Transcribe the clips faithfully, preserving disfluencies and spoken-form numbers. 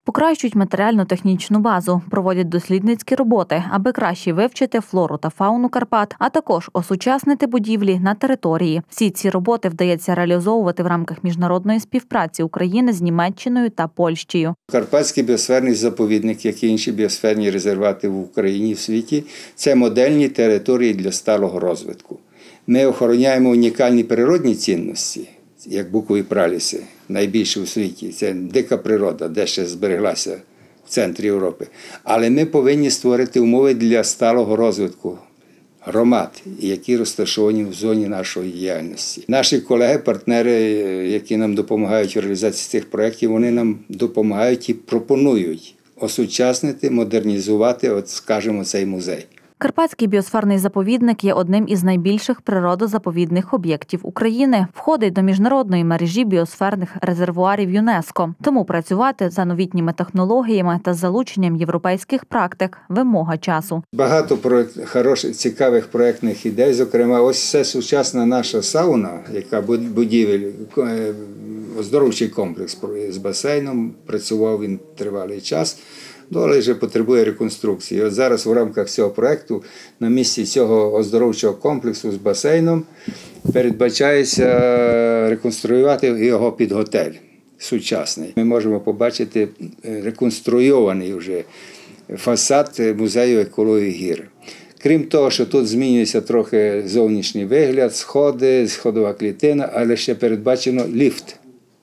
Покращують матеріально-технічну базу, проводять дослідницькі роботи, аби краще вивчити флору та фауну Карпат, а також осучаснити будівлі на території. Всі ці роботи вдається реалізовувати в рамках міжнародної співпраці України з Німеччиною та Польщею. Карпатський біосферний заповідник, як і інші біосферні резервати в Україні і в світі, це модельні території для сталого розвитку. Ми охороняємо унікальні природні цінності, як букові праліси, найбільші у світі. Це дика природа, де ще збереглася в центрі Європи. Але ми повинні створити умови для сталого розвитку громад, які розташовані в зоні нашої діяльності. Наші колеги, партнери, які нам допомагають у реалізації цих проєктів, вони нам допомагають і пропонують осучаснити, модернізувати, от, скажімо, цей музей. Карпатський біосферний заповідник є одним із найбільших природозаповідних об'єктів України. Входить до міжнародної мережі біосферних резервуарів ЮНЕСКО. Тому працювати за новітніми технологіями та залученням європейських практик – вимога часу. Багато проєкт, хороших, цікавих проєктних ідей. Зокрема, ось це сучасна наша сауна, яка будівель, оздоровчий комплекс з басейном. Працював він тривалий час. Але вже потребує реконструкції. От зараз в рамках цього проєкту на місці цього оздоровчого комплексу з басейном передбачається реконструювати його під готель сучасний. Ми можемо побачити реконструйований вже фасад музею екології гір. Крім того, що тут змінюється трохи зовнішній вигляд, сходи, сходова клітина, але ще передбачено ліфт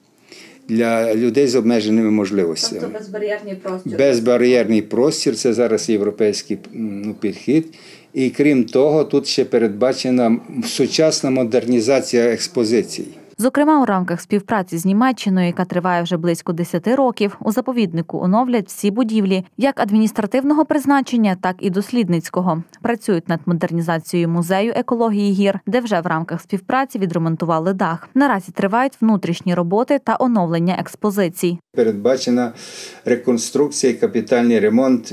для людей з обмеженими можливостями. Тобто безбар'єрний простір? Безбар'єрний простір – це зараз європейський ну, підхід. І крім того, тут ще передбачена сучасна модернізація експозицій. Зокрема, у рамках співпраці з Німеччиною, яка триває вже близько десяти років, у заповіднику оновлять всі будівлі, як адміністративного призначення, так і дослідницького. Працюють над модернізацією музею екології гір, де вже в рамках співпраці відремонтували дах. Наразі тривають внутрішні роботи та оновлення експозицій. Передбачена реконструкція і капітальний ремонт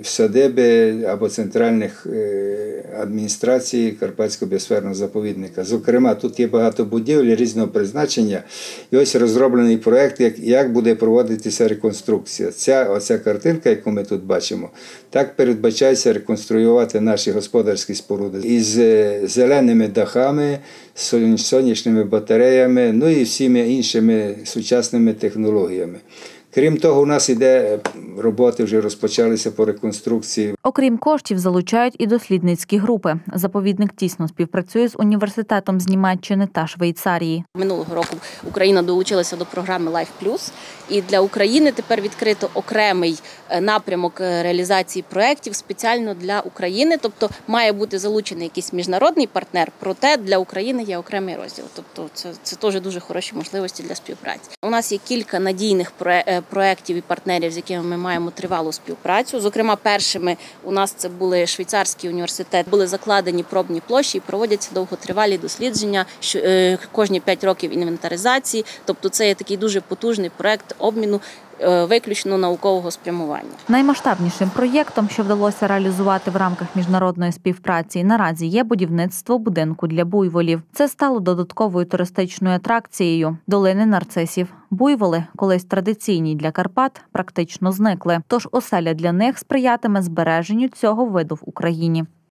садиби або центральних адміністрацій Карпатського біосферного заповідника. Зокрема, тут є багато будівель різного призначення. І ось розроблений проєкт, як, як буде проводитися реконструкція. Ця оця картинка, яку ми тут бачимо, так передбачається реконструювати наші господарські споруди із зеленими дахами, сонячними батареями, ну і всіми іншими сучасними технологіями. Крім того, у нас іде роботи, вже розпочалися по реконструкції. Окрім коштів, залучають і дослідницькі групи. Заповідник тісно співпрацює з університетом з Німеччини та Швейцарії. Минулого року Україна долучилася до програми Life Plus. І для України тепер відкрито окремий напрямок реалізації проєктів спеціально для України. Тобто має бути залучений якийсь міжнародний партнер, проте для України є окремий розділ. Тобто це, це теж дуже хороші можливості для співпраці. У нас є кілька надійних проєктів і партнерів, з якими ми маємо тривалу співпрацю. Зокрема, першими у нас це були Швейцарський університет, були закладені пробні площі і проводяться довготривалі дослідження, кожні п'ять років інвентаризації. Тобто це є такий дуже потужний проєкт обміну виключно наукового спрямування. Наймасштабнішим проєктом, що вдалося реалізувати в рамках міжнародної співпраці, наразі є будівництво будинку для буйволів. Це стало додатковою туристичною атракцією долини нарцисів. Буйволи, колись традиційні для Карпат, практично зникли. Тож оселя для них сприятиме збереженню цього виду в Україні.